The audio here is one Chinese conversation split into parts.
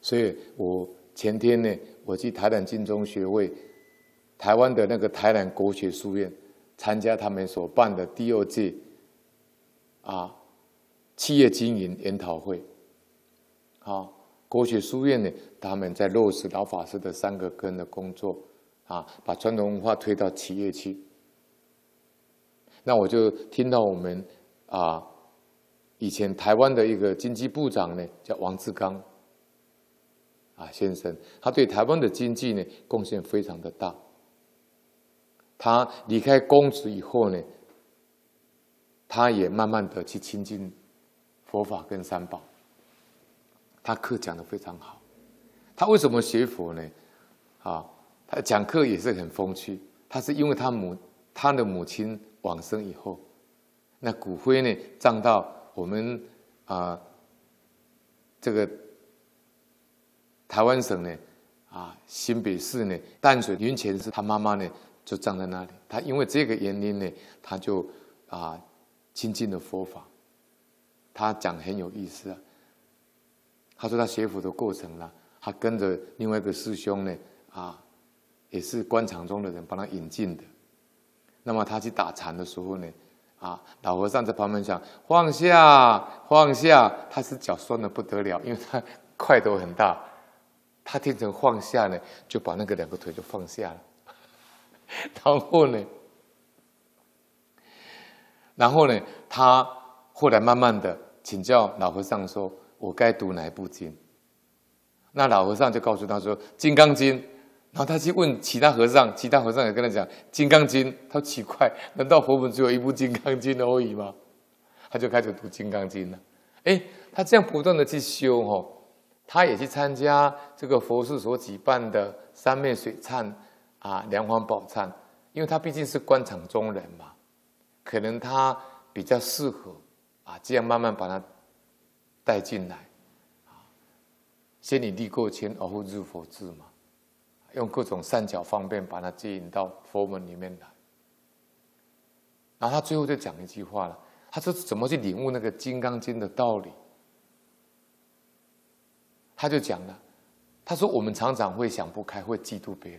所以我前天呢，我去台南金钟学会，台湾的那个台南国学书院，参加他们所办的第2届企业经营研讨会。国学书院呢，他们在落实老法师的3个根的工作，把传统文化推到企业去。那我就听到我们以前台湾的一个经济部长呢，叫王志刚先生，他对台湾的经济呢贡献非常的大。他离开公职以后呢，他也慢慢的去亲近佛法跟三宝。他课讲得非常好。他为什么学佛呢？他讲课也是很风趣。他是因为他的母亲往生以后，那骨灰呢葬到我们这个台湾省呢新北市呢淡水云泉寺，他妈妈呢就葬在那里。他因为这个原因呢，他就亲近了佛法。他讲很有意思他说他学佛的过程他跟着另外一个师兄呢也是官场中的人帮他引进的。那么他去打禅的时候呢老和尚在旁边讲放下放下，他是脚酸的不得了，因为他块头很大。他听成放下呢，就把那个2个腿就放下了。然后呢，他后来慢慢的请教老和尚说，我该读哪一部经？那老和尚就告诉他说《金刚经》。然后他去问其他和尚，其他和尚也跟他讲《金刚经》。他奇怪，难道佛门只有一部《金刚经》而已吗？他就开始读《金刚经》了。他这样不断的去修他也去参加这个佛寺所举办的三昧水忏梁皇宝忏，因为他毕竟是官场中人嘛，可能他比较适合这样慢慢把他带进来。先以力过谦，而后入佛智嘛，用各种善巧方便把他接引到佛门里面来。然后他最后就讲一句话了，他说怎么去领悟那个《金刚经》的道理。他就讲了，他说我们常常会想不开，会嫉妒别人。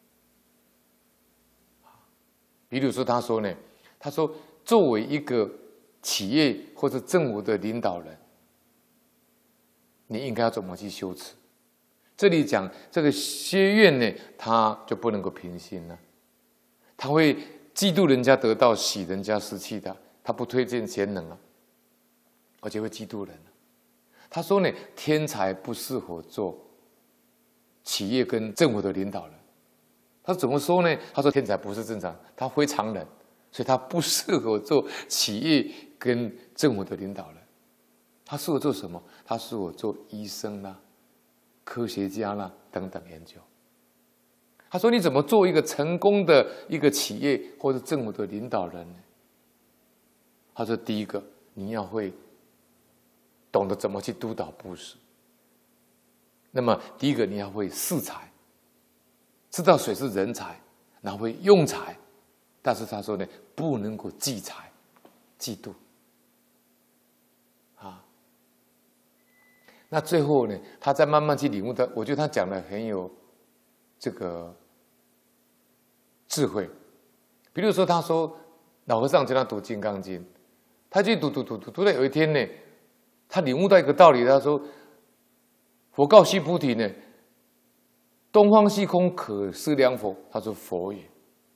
比如说他说呢，他说作为一个企业或者政府的领导人，你应该要怎么去修持？这里讲这个薛岳呢，他就不能够平心了，他会嫉妒人家得到，喜人家失去的，他不推荐贤能而且会嫉妒人。他说呢，天才不适合做企业跟政府的领导人。他怎么说呢？他说天才不是正常，他非常人，所以他不适合做企业跟政府的领导人。他适合做什么？他适合做医生科学家等等研究。他说你怎么做一个成功的一个企业或者政府的领导人呢？他说第一个，你要会懂得怎么去督导布施。那么第一个你要会识才，知道谁是人才，然后会用才。但是他说呢，不能够忌才嫉妒那最后呢，他再慢慢去领悟的，我觉得他讲的很有这个智慧。比如说他说老和尚教他读《金刚经》，他去读到有一天呢，他领悟到一个道理，他说佛告须菩提呢，东方虚空可思量佛，他说佛也。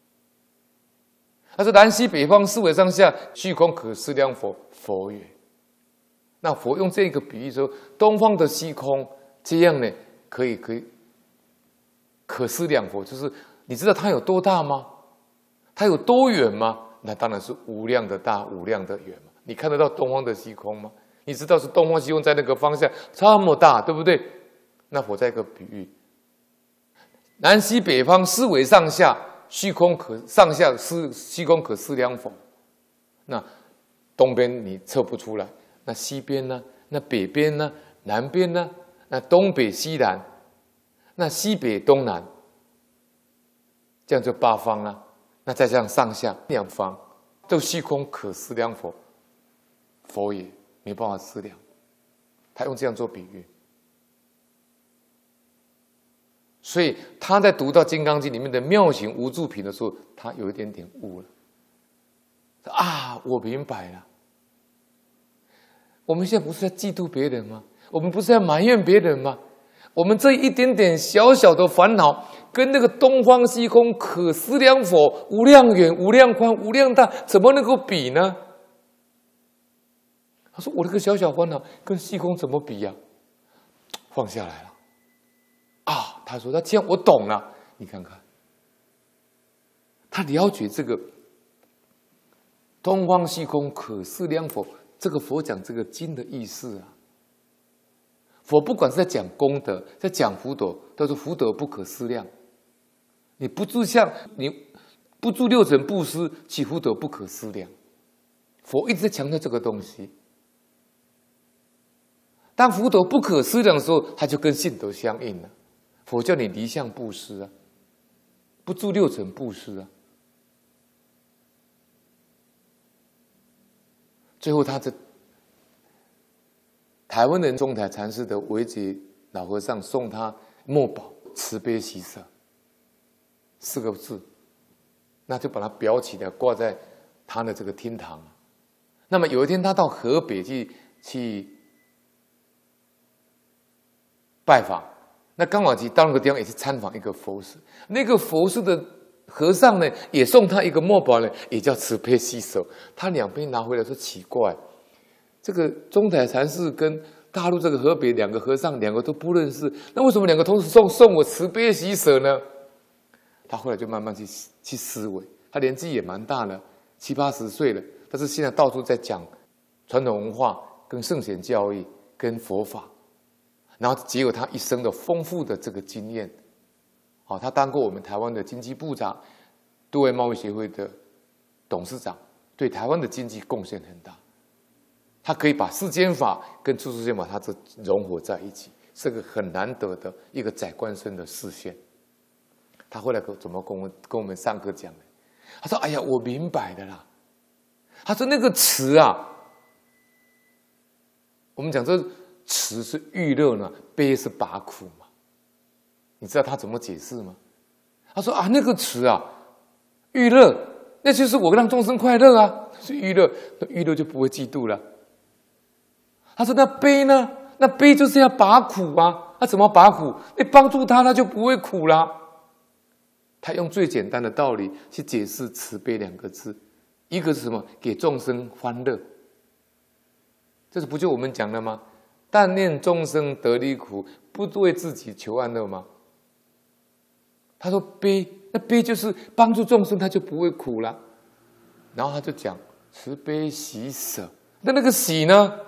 他说南西北方四维上下虚空可思量佛，佛也。那佛用这个比喻说，东方的虚空这样呢，可思量佛，就是你知道它有多大吗？它有多远吗？那当然是无量的大，无量的远嘛。你看得到东方的虚空吗？你知道是东方虚空在那个方向这么大，对不对？那佛在一个比喻，南西北方四维上下虚空可上下虚空可思量佛。那东边你测不出来，那西边呢？那北边呢？南边呢？那东北西南，那西北东南，这样就八方了。那再加上上下两方，这虚空可思量佛，佛也没办法思量。他用这样做比喻。 所以他在读到《金刚经》里面的妙行无住品的时候，他有一点点悟了。啊，我明白了。我们现在不是在嫉妒别人吗？我们不是在埋怨别人吗？我们这一点点小小的烦恼，跟那个东方西空可思量佛无量远、无量宽、无量大，怎么能够比呢？他说：“我那个小小烦恼跟西空怎么比呀？”放下来了。啊，他说：“那这样我懂了。你看看，他了解这个东方西空可思量佛，这个佛讲这个经的意思啊。佛不管是在讲功德，在讲福德，他说福德不可思量。你不住六尘布施，其福德不可思量。佛一直在强调这个东西。当福德不可思量的时候，它就跟信德相应了。佛叫你离相布施啊，不住六尘布施啊。最后，他这台湾人中台禅师的维觉老和尚送他墨宝慈悲喜舍4个字，那就把它裱起来挂在他的这个厅堂。那么有一天，他到河北去拜访，那刚好到那个地方也是参访一个佛寺，那个佛寺的和尚呢，也送他一个墨宝呢，也叫慈悲喜舍。他两边拿回来说奇怪，这个中台禅师跟大陆这个河北2个和尚2个都不认识，那为什么2个同时送我慈悲喜舍呢？他后来就慢慢去思维，他年纪也蛮大了，70、80岁了，但是现在到处在讲传统文化、跟圣贤教义、跟佛法。然后结果他一生的丰富的这个经验，他当过我们台湾的经济部长，对外贸易协会的董事长，对台湾的经济贡献很大。他可以把世间法跟出世间法，它这融合在一起，是个很难得的一个宰官生的视线。他后来怎么跟我们上课讲的？他说：“哎呀，我明白的啦。”他说：“那个慈啊，我们讲这。”慈是欲乐呢，悲是拔苦嘛。你知道他怎么解释吗？他说啊，那个慈啊，欲乐，那就是我让众生快乐啊，是欲乐，那欲乐就不会嫉妒了。他说那悲呢？那悲就是要拔苦啊，他怎么拔苦？你帮助他，他就不会苦啦。他用最简单的道理去解释慈悲2个字，一个是什么？给众生欢乐。这是不就我们讲的吗？但念众生得离苦，不为自己求安乐吗？他说悲，那悲就是帮助众生，他就不会苦了。然后他就讲慈悲喜舍，那个喜呢？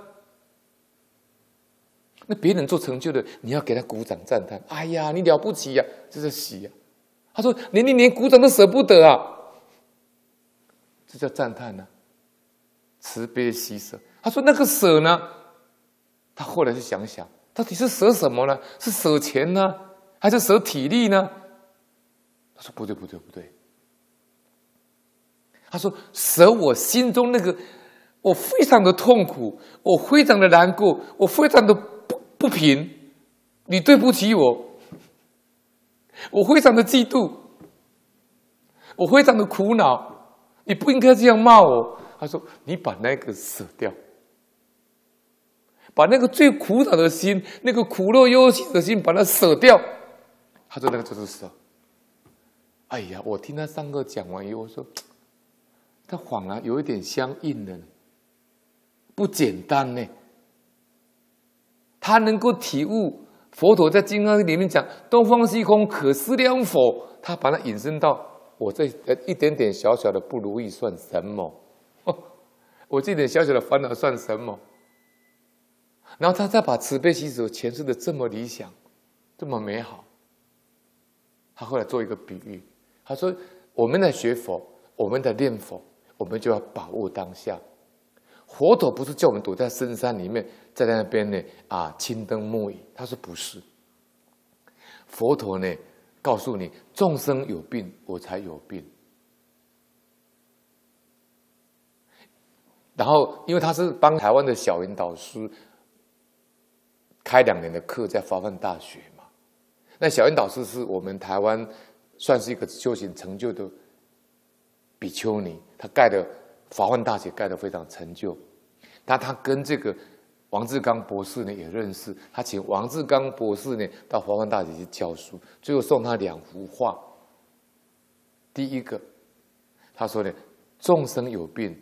那别人做成就的，你要给他鼓掌赞叹，哎呀，你了不起呀，这是喜呀。他说你连鼓掌都舍不得啊，这叫赞叹呢。慈悲喜舍，他说那个舍呢？他后来就想想，到底是舍什么呢？是舍钱呢，还是舍体力呢？他说不对。他说舍我心中那个，我非常的痛苦，我非常的难过，我非常的不平，你对不起我，我非常的嫉妒，我非常的苦恼，你不应该这样骂我。他说你把那个舍掉。把那个最苦恼的心，那个苦乐忧喜的心，把它舍掉。他说那个就是舍。哎呀，我听他上课讲完以后，我说他恍然有一点相应了，不简单呢。他能够体悟佛陀在《金刚经》里面讲东方西空可思量佛，他把它引申到我这一点点小小的不如意算什么？我这点小小的烦恼算什么？然后他再把慈悲喜舍诠释的这么理想，这么美好。他后来做一个比喻，他说：“我们在学佛，我们在念佛，我们就要把握当下。佛陀不是叫我们躲在深山里面，在那边呢青灯暮影。他说不是，佛陀呢告诉你，众生有病，我才有病。然后，因为他是帮台湾的小云导师。”开2年的课在华梵大学嘛， 那小圆导师是我们台湾算是一个修行成就的比丘尼，他盖的法幻大学盖得非常成就。他跟这个王志刚博士呢也认识，他请王志刚博士呢到法幻大学去教书，最后送他2幅画。第一个，他说呢，众生有病，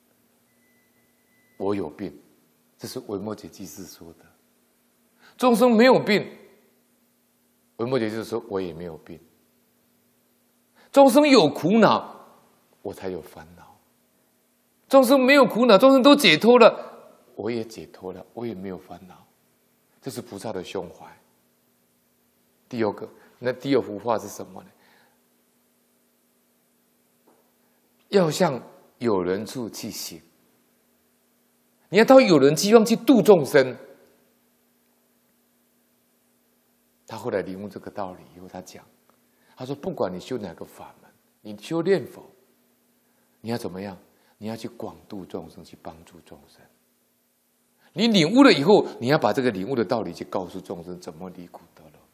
我有病，这是维摩诘居士说的。众生没有病，维摩诘居士说我也没有病。众生有苦恼，我才有烦恼。众生没有苦恼，众生都解脱了，我也解脱了，我也没有烦恼。这是菩萨的胸怀。第二个，那第2幅画是什么呢？要向有人处去行，你要到有人地方去度众生。他后来领悟这个道理以后，他讲，他说不管你修哪个法门，你修念佛，你要怎么样？你要去广度众生，去帮助众生。你领悟了以后，你要把这个领悟的道理去告诉众生怎么离苦得乐，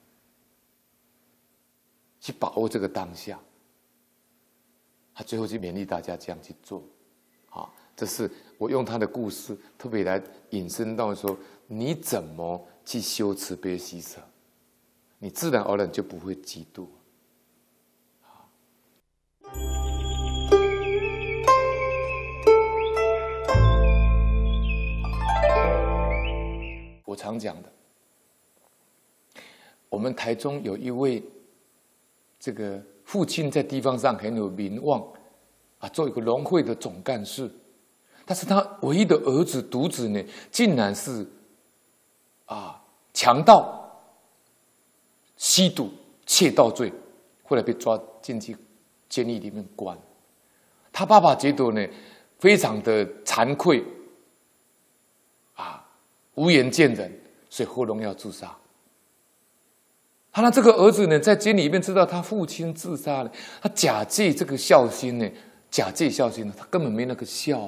去把握这个当下。他最后就勉励大家这样去做，这是我用他的故事特别来引申到说，你怎么去修慈悲喜舍，你自然而然就不会嫉妒。我常讲的，我们台中有一位这个父亲在地方上很有名望做一个农会的总干事，但是他唯一的儿子独子呢，竟然是强盗、吸毒、窃盗罪，后来被抓进去监狱里面关。他爸爸觉得呢，非常的惭愧，无颜见人，所以后来要自杀。他这个儿子呢，在监里面知道他父亲自杀了，他假借这个孝心呢，他根本没那个孝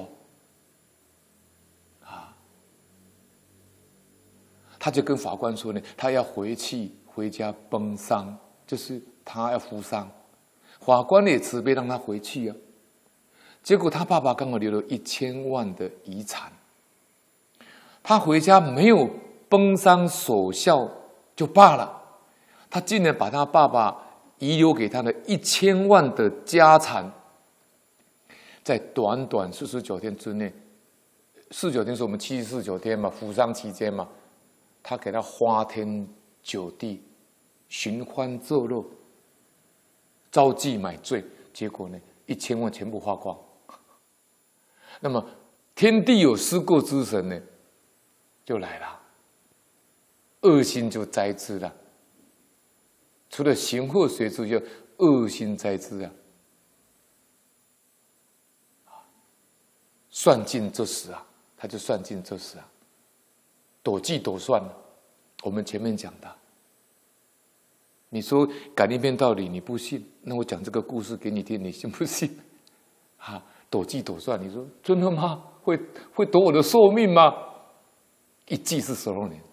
他就跟法官说呢，他要回家奔丧，就是他要服丧。法官也慈悲让他回去结果他爸爸刚好留了1000万的遗产，他回家没有奔丧守孝就罢了。他竟然把他爸爸遗留给他的1000万的家产，在短短49天之内，49天是我们749天嘛，服丧期间嘛，他给他花天酒地，寻欢作乐，招妓买醉，结果呢，1000万全部花光。那么天地有思过之神呢，就来了，恶心就栽之了。除了行祸随之，就恶心栽之算尽这时他就算尽这时躲计躲算我们前面讲的，你说感应篇道理你不信，那我讲这个故事给你听，你信不信？躲计躲算，你说真的吗？会夺我的寿命吗？一计是12年。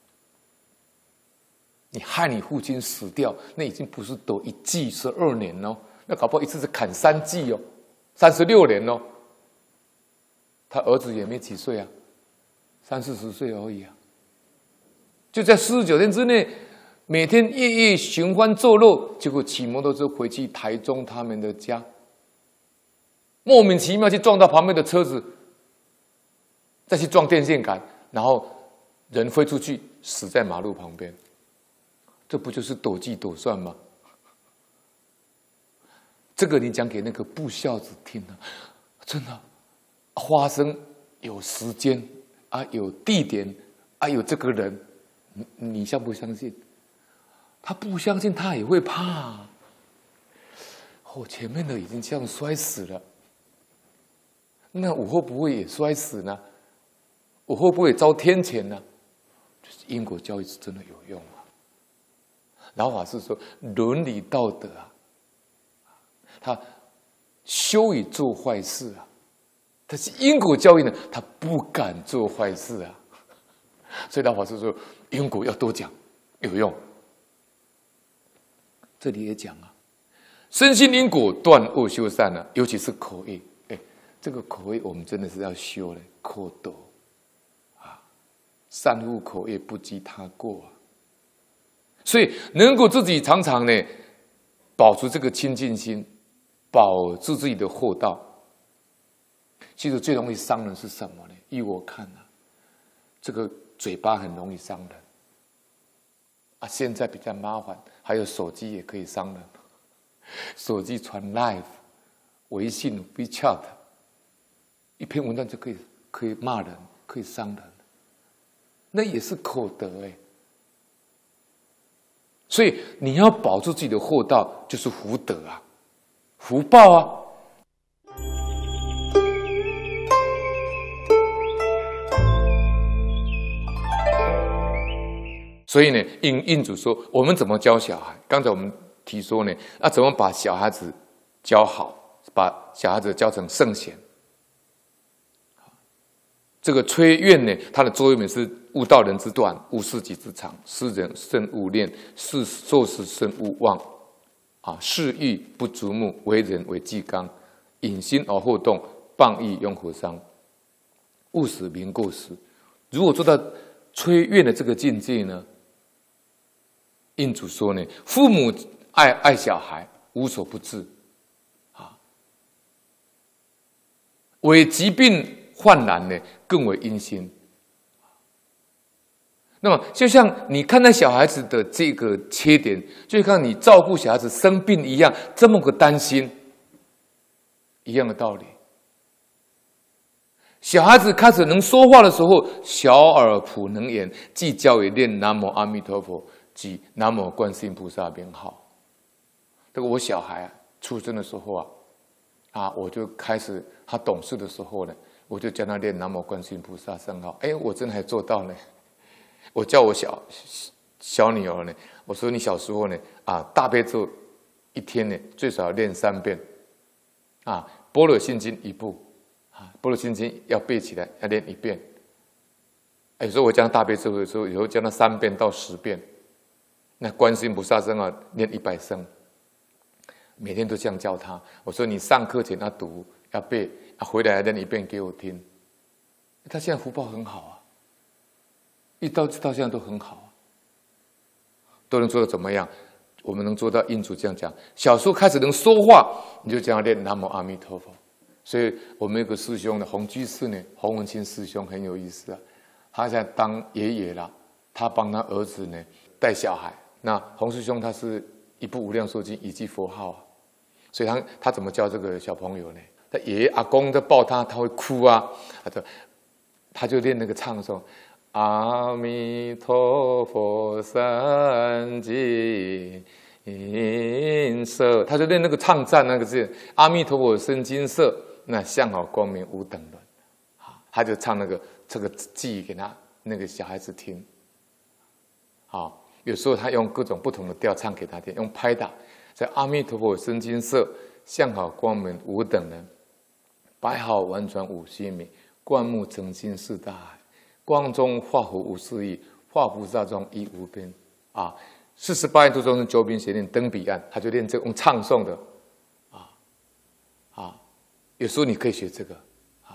你害你父亲死掉，那已经不是躲1计12年哦，那搞不好一次是砍3计哦，36年哦。他儿子也没几岁30-40岁而已就在49天之内，每天夜夜寻欢作乐，结果骑摩托车回去台中他们的家，莫名其妙去撞到旁边的车子，再去撞电线杆，然后人飞出去死在马路旁边。这不就是躲计躲算吗？这个你讲给那个不孝子听真的，发生有时间有地点有这个人，你相不相信？他不相信，他也会怕前面的已经这样摔死了，那我会不会也摔死呢？我会不会遭天谴呢？就是因果教育是真的有用老法师说，伦理道德他羞于做坏事但是因果教育呢，他不敢做坏事所以老法师说，因果要多讲，有用。 这里也讲啊，身心因果断恶修善啊，尤其是口业。这个口业我们真的是要修的，口德啊，善护口业，不积他过啊。所以能够自己常常呢，保持这个清净心，保持自己的厚道。其实最容易伤人是什么呢？依我看啊，这个嘴巴很容易伤人啊。现在比较麻烦，还有手机也可以伤人，手机传 Live、微信、WeChat。一篇文章就可以骂人，可以伤人，那也是口德所以你要保住自己的厚道，就是福德啊，福报啊。所以呢，印主说，我们怎么教小孩？刚才我们提说呢，怎么把小孩子教好，把小孩子教成圣贤。这个催愿呢，它的座右铭是悟道人之短，悟事己之长，识人慎勿练，做事慎勿忘。事欲不足目，为人为纪纲，隐心而后动，谤义用和商，勿使民过失。如果做到催愿的这个境界呢，印主说呢，父母爱小孩，无所不至为疾病患难呢，更为殷心。那么，就像你看待小孩子的这个缺点，就像你照顾小孩子生病一样，这么个担心，一样的道理。小孩子开始能说话的时候，小儿普能言，即教也念南无阿弥陀佛及南无观世音菩萨名号。这个我小孩出生的时候我就开始他懂事的时候呢，我就教他念南无观世音菩萨圣号。我真的还做到呢。我教我小女儿呢，我说你小时候呢大悲咒一天呢最少要练3遍般若心经1部般若心经要背起来，要练1遍。所以我教大悲咒的时候，有时候教他3遍到10遍。那观世音菩萨圣号念100声，每天都这样教他。我说你上课前要读要背，回来练1遍给我听。他现在福报很好一到现在都很好都能做到怎么样？我们能做到印主这样讲，小时候开始能说话，你就这样练南无阿弥陀佛。所以我们有个师兄呢，洪居士呢，洪文清师兄很有意思他现在当爷爷了，他帮他儿子呢带小孩。那洪师兄他是一部无量寿经，一句佛号所以他怎么教这个小朋友呢？他爷爷阿公在抱他，他会哭他就练那个唱诵。阿弥陀佛三金色，他就练那个唱赞那个字，阿弥陀佛生金色，那相好光明无等伦。他就唱这个记给他那个小孩子听。有时候他用各种不同的调唱给他听，用拍打，在阿弥陀佛生金色，相好光明无等伦，白毫婉转五须弥，灌木澄清四大海。光中化佛无四义，化菩萨中亦无边。48愿度众生，九品邪念登彼岸。他就练这种唱诵的有时候你可以学这个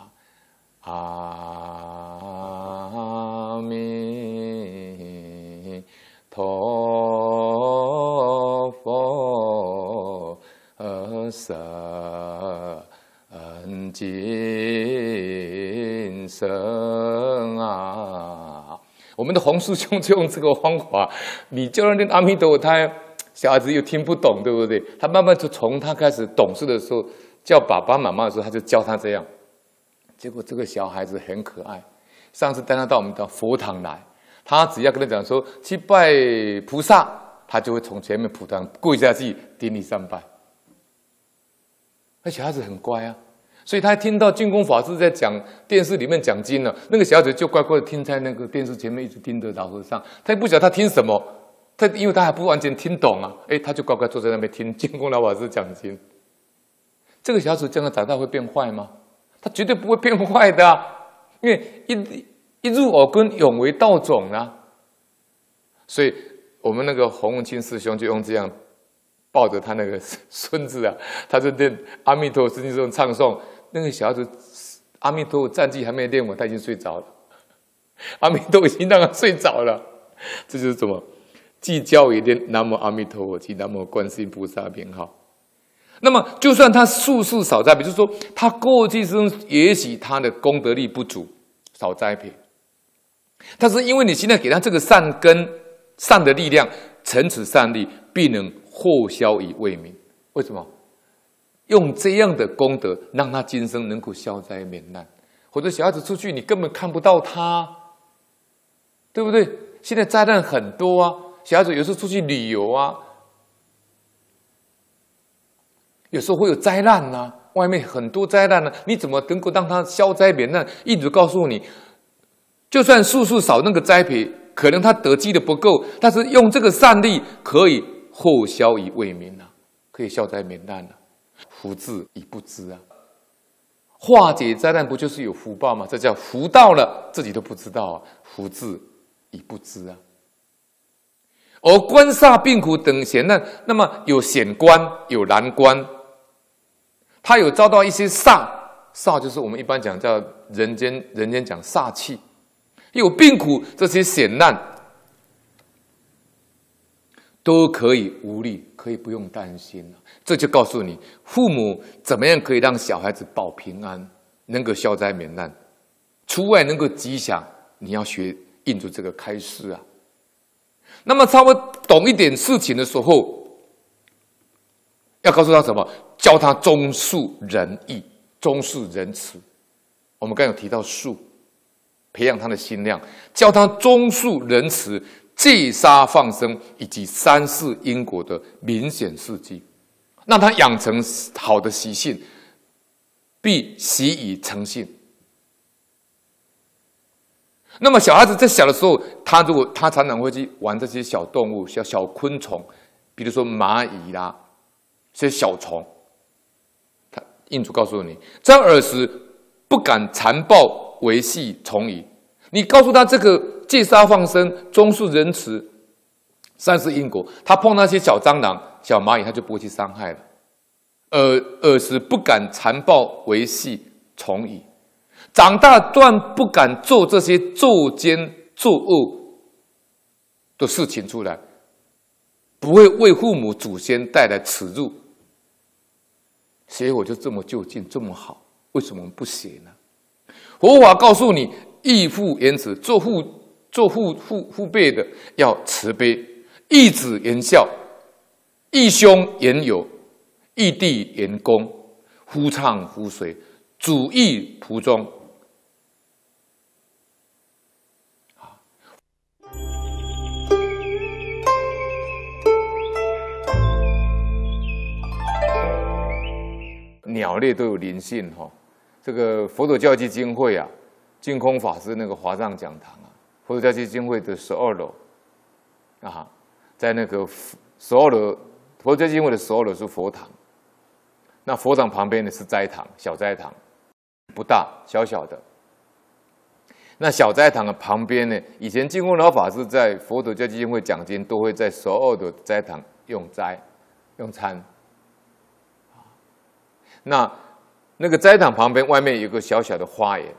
阿弥陀佛三金声我们的洪师兄就用这个方法，你教他念阿弥陀佛，小孩子又听不懂，对不对？他慢慢就从他开始懂事的时候，叫爸爸妈妈的时候，他就教他这样。结果这个小孩子很可爱。上次带他到我们的佛堂来，他只要跟他讲说去拜菩萨，他就会从前面菩萨跪下去顶礼3拜。那小孩子很乖所以他听到净空法师在讲电视里面讲经了，那个小孩子就乖乖的听在那个电视前面，一直听着老和尚。他也不晓得他听什么，因为他还不完全听懂他就乖乖坐在那边听净空老法师讲经。这个小孩子将来长大会变坏吗？他绝对不会变坏的因为一入耳根，永为道种所以我们那个洪文清师兄就用这样抱着他那个孙子啊，他就念阿弥陀佛经中唱诵，那个小孩子阿弥陀佛战绩还没练完，他已经睡着了。阿弥陀佛已经让他睡着了，这就是什么？即教一念南无阿弥陀佛及南无观世音菩萨名号。那么，就算他术数少栽培，就是说他过去生也许他的功德力不足，少栽培，但是因为你现在给他这个善根、善的力量，乘此善力，必能获消以为民。为什么？用这样的功德，让他今生能够消灾免难。或者小孩子出去，你根本看不到他，对不对？现在灾难很多啊，小孩子有时候出去旅游啊。有时候会有灾难啊，外面很多灾难啊，你怎么能够让他消灾免难？一直告诉你，就算术数少那个栽培，可能他得积的不够，但是用这个善力可以获消以为民啊，可以消灾免难啊。福至已不知啊，化解灾难不就是有福报吗？这叫福到了自己都不知道啊，福至已不知啊。而官煞病苦等险难，那么有险官，有难关。他有遭到一些煞，煞就是我们一般讲叫人间讲煞气，有病苦这些险难，都可以无虑，可以不用担心了。这就告诉你，父母怎么样可以让小孩子保平安，能够消灾免难，出外能够吉祥，你要学印住这个开示啊。那么稍微懂一点事情的时候，要告诉他什么？教他忠恕仁义，忠恕仁慈。我们刚才有提到恕，培养他的心量，教他忠恕仁慈、戒杀放生以及三世因果的明显事迹，让他养成好的习性，必习以成性。那么小孩子在小的时候，如果他常常会去玩这些小动物、小昆虫，比如说蚂蚁啦，这些小虫，他印主告诉你，在儿时不敢残暴维系从矣。你告诉他这个戒杀放生、忠恕仁慈、三世因果，他碰那些小蟑螂、小蚂蚁，他就不会去伤害了。儿时不敢残暴维系从矣。长大断不敢做这些作奸作恶的事情出来，不会为父母祖先带来耻辱。学佛就这么就近，这么好，为什么不学呢？佛法告诉你，义父言慈，做父辈的要慈悲，义子言孝，义兄言友，义弟言恭，夫唱妇随，主义仆忠。鸟类都有灵性哈，这个佛陀教基金会啊，净空法师那个华藏讲堂啊，佛陀教基金会的12楼啊，在那个12楼，佛陀教基金会的12楼是佛堂，那佛堂旁边呢是斋堂，小斋堂，不大，小小的。那小斋堂的旁边呢，以前净空老法师在佛陀教基金会讲经，都会在12楼的斋堂用餐。那个斋堂旁边外面有个小小的花园，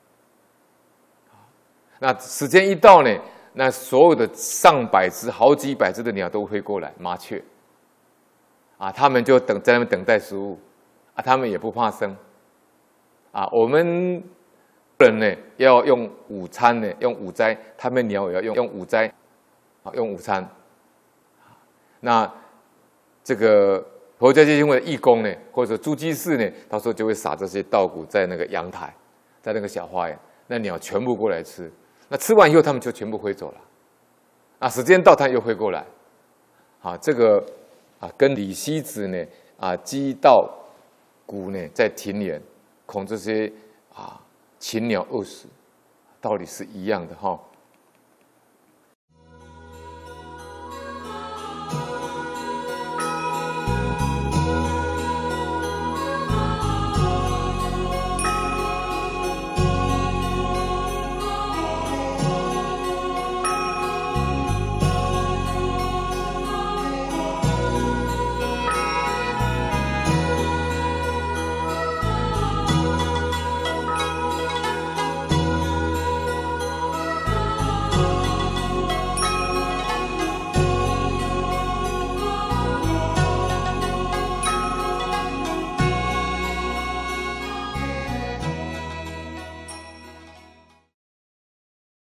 那时间一到呢，那所有的上百只、好几百只的鸟都飞过来，麻雀，啊，他们就在那边等待食物，啊，他们也不怕生，啊，我们人呢要用午餐呢，用午斋，他们鸟也要用午斋，啊，用午餐，那这个。佛教基金会的义工呢，或者诸居士呢，到时候就会撒这些稻谷在那个阳台，在那个小花园，那鸟全部过来吃。那吃完以后，他们就全部飞走了。啊，时间到，它又飞过来。啊，这个啊，跟李希子呢啊鸡稻谷呢在庭园恐这些啊禽鸟饿死，道理是一样的哈。